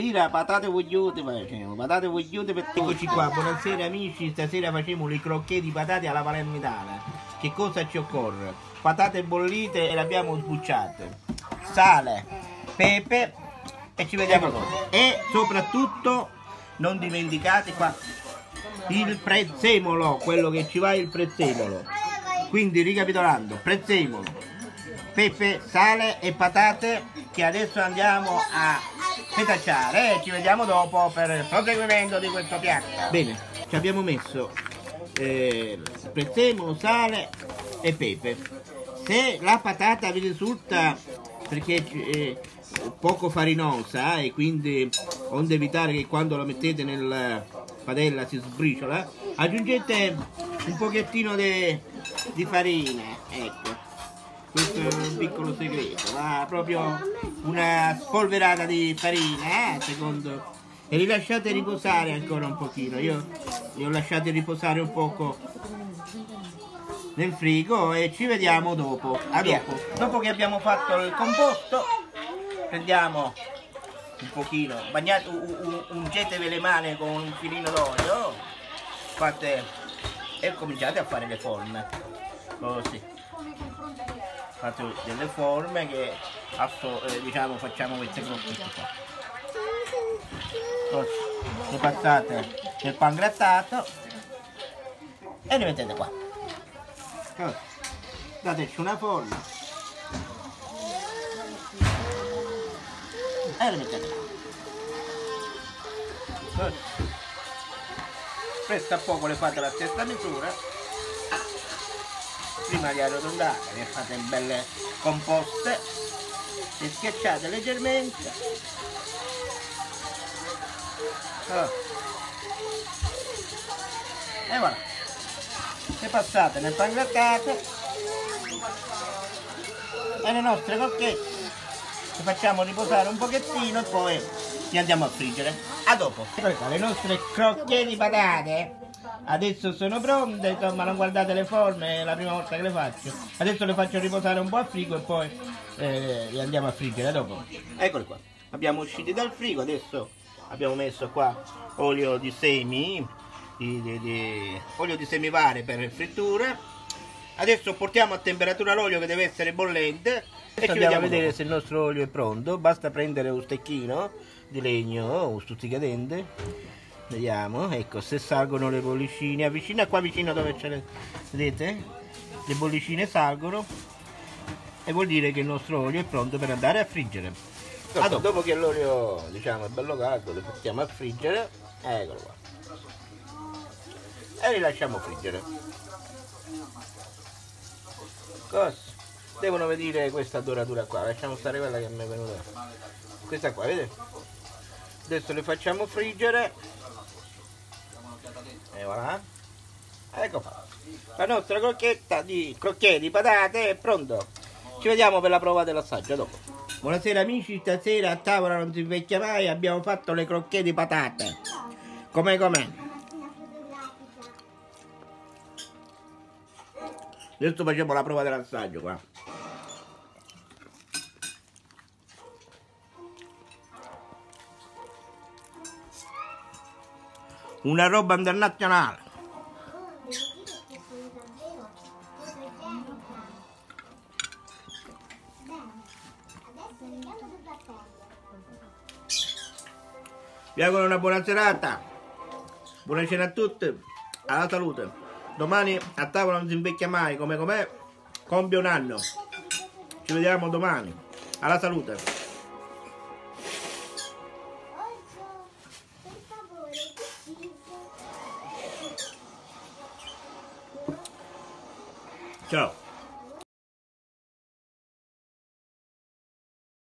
Stasera patate vogliute facciamo, patate vogliute per tutti. Eccoci qua, buonasera amici, stasera facciamo le crocchè di patate alla palermitana. Che cosa ci occorre? Patate bollite e le abbiamo sbucciate, sale, pepe e ci vediamo dopo. E soprattutto non dimenticate qua il prezzemolo, quello che ci va il prezzemolo. Quindi ricapitolando, prezzemolo, pepe, sale e patate che adesso andiamo a setacciare e ci vediamo dopo per il proseguimento di questo piatto. Bene, ci abbiamo messo prezzemolo, sale e pepe. Se la patata vi risulta, perché è poco farinosa e quindi onde evitare che quando la mettete nella padella si sbriciola, aggiungete un pochettino di farina, ecco. Questo è un piccolo segreto, va proprio una spolverata di farina, secondo, e li lasciate riposare ancora un pochino. Io li ho lasciati riposare un poco nel frigo e ci vediamo dopo. A dopo. Dopo che abbiamo fatto il composto, prendiamo un pochino, bagnate, ungetevi le mani con un filino d'olio, fate e cominciate a fare le forme, così. Fate delle forme che diciamo facciamo queste crocchette qua. Così, le passate nel pangrattato e le mettete qua. Così. Dateci una forma e le mettete qua. Così. Presto a poco le fate la stessa misura. Prima di arrotondare le fate belle composte, le schiacciate leggermente, e voilà, le passate nel pangrattato e le nostre crocchette le facciamo riposare un pochettino e poi le andiamo a friggere. A dopo. Le nostre crocchette di patate adesso sono pronte, insomma non guardate le forme, è la prima volta che le faccio. Adesso le faccio riposare un po' a frigo e poi le andiamo a friggere dopo. Eccole qua, abbiamo usciti dal frigo, adesso abbiamo messo qua olio di semi, olio di semivare per frittura. Adesso portiamo a temperatura l'olio che deve essere bollente e ci andiamo a vedere se il nostro olio è pronto. Basta prendere un stecchino di legno o un stuzzicadente. Vediamo, ecco, se salgono le bollicine, avvicina qua vicino dove ce le vedete? Le bollicine salgono e vuol dire che il nostro olio è pronto per andare a friggere. Dopo che l'olio, diciamo, è bello caldo, lo mettiamo a friggere, eccolo qua. E li lasciamo friggere. Così. Devono vedere questa doratura qua, lasciamo stare quella che mi è venuta. Questa qua, vedete? Adesso le facciamo friggere. E voilà, ecco qua, la nostra crocchetta di crocchè di patate è pronto. Ci vediamo per la prova dell'assaggio dopo. Buonasera amici, stasera a tavola non si invecchia mai, abbiamo fatto le crocchè di patate. Com'è? Adesso facciamo la prova dell'assaggio qua. Una roba internazionale. Vi auguro una buona serata. Buona cena a tutti. Alla salute. Domani a tavola non si invecchia mai. Com'è? Compie un anno. Ci vediamo domani. Alla salute. Ciao.